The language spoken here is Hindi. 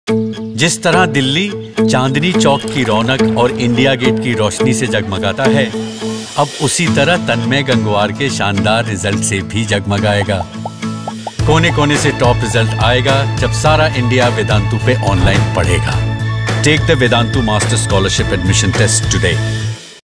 जिस तरह दिल्ली चांदनी चौक की रौनक और इंडिया गेट की रोशनी से जगमगाता है, अब उसी तरह तन्मय गंगवार के शानदार रिजल्ट से भी जगमगाएगा। कोने कोने से टॉप रिजल्ट आएगा जब सारा इंडिया वेदांतु पे ऑनलाइन पढ़ेगा। Take the Vedantu master scholarship admission test today.